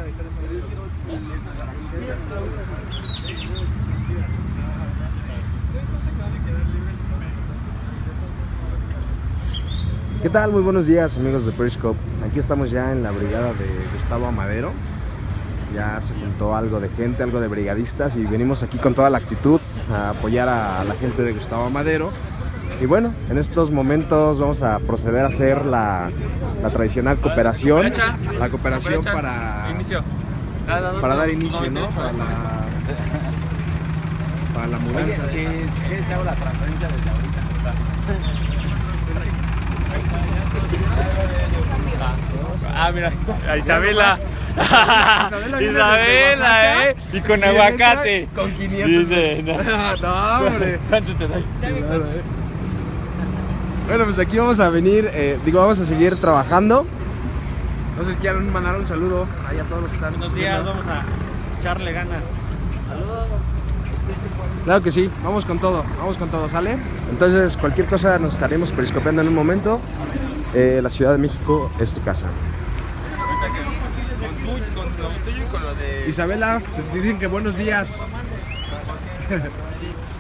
¿Qué tal? Muy buenos días, amigos de Periscope. Aquí estamos ya en la brigada de Gustavo Amadero. Ya se juntó algo de gente, algo de brigadistas, y venimos aquí con toda la actitud a apoyar a la gente de Gustavo Amadero. Y bueno, en estos momentos vamos a proceder a hacer la tradicional cooperación. La cooperación para dar inicio, ¿no? Para la mudanza. Sí, si quieres te hago la transferencia desde ahorita. Mira, a Isabela. Isabela, y con aguacate. Con 500. Dice, no. No, hombre. ¿Cuánto te doy? Bueno, pues aquí vamos a venir, vamos a seguir trabajando. No sé si quieren mandar un saludo ahí a todos los que están. Buenos días, vamos a echarle ganas. Saludos. Claro que sí, vamos con todo, ¿sale? Entonces, cualquier cosa nos estaremos periscopeando en un momento. La Ciudad de México es tu casa. Con lo tuyo y con lo de... Isabela, te dicen que buenos días.